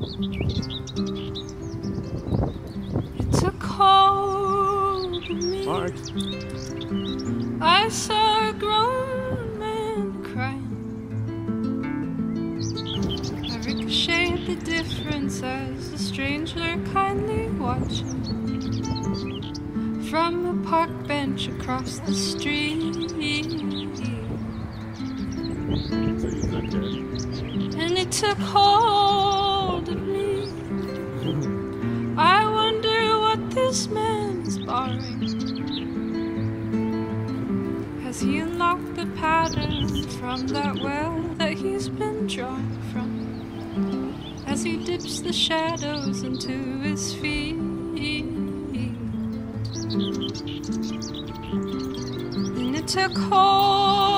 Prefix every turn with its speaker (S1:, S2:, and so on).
S1: It took hold of me.
S2: Marx.
S1: I saw a grown man crying. I ricocheted the difference as a stranger kindly watching from a park bench across the street. And it took hold of me. I wonder what this man is borrowing. Has he unlocked the pattern from that well that he's been drawing from? As he dips the shadows into his feet. And it took hold